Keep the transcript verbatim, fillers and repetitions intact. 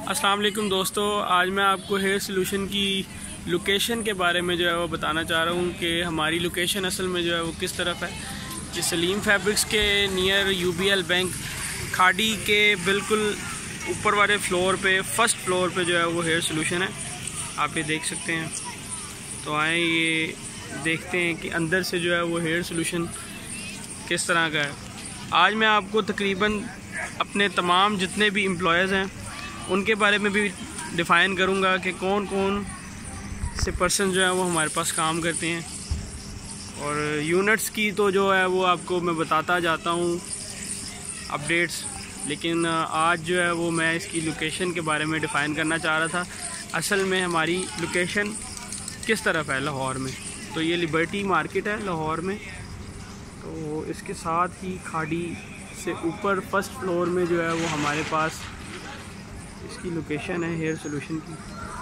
अस्सलाम वालेकुम दोस्तों, आज मैं आपको हेयर सॉल्यूशन की लोकेशन के बारे में जो है वो बताना चाह रहा हूँ कि हमारी लोकेशन असल में जो है वो किस तरफ है। कि सलीम फैब्रिक्स के नियर यूबीएल बैंक खाड़ी के बिल्कुल ऊपर वाले फ्लोर पे फर्स्ट फ्लोर पे जो है वो हेयर सॉल्यूशन है। आप ये देख सकते हैं। तो आए ये देखते हैं कि अंदर से जो है वो हेयर सॉल्यूशन किस तरह का है। आज मैं आपको तकरीबन अपने तमाम जितने भी एम्प्लॉयज़ हैं उनके बारे में भी डिफ़ाइन करूंगा कि कौन कौन से पर्सन जो है वो हमारे पास काम करते हैं। और यूनिट्स की तो जो है वो आपको मैं बताता जाता हूँ अपडेट्स, लेकिन आज जो है वो मैं इसकी लोकेशन के बारे में डिफ़ाइन करना चाह रहा था। असल में हमारी लोकेशन किस तरफ है लाहौर में। तो ये लिबर्टी मार्केट है लाहौर में, तो इसके साथ ही खाड़ी से ऊपर फर्स्ट फ्लोर में जो है वो हमारे पास इसकी लोकेशन है हेयर सॉल्यूशन की।